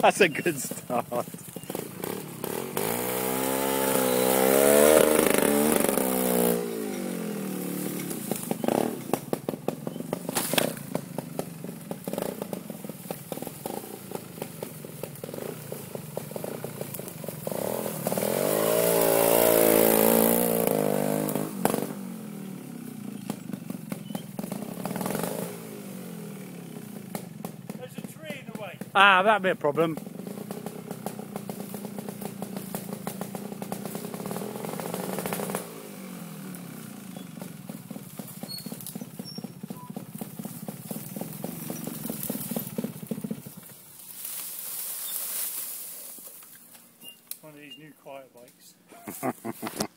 That's a good start. There's a tree in the way. Ah, that'd be a problem. One of these new quiet bikes.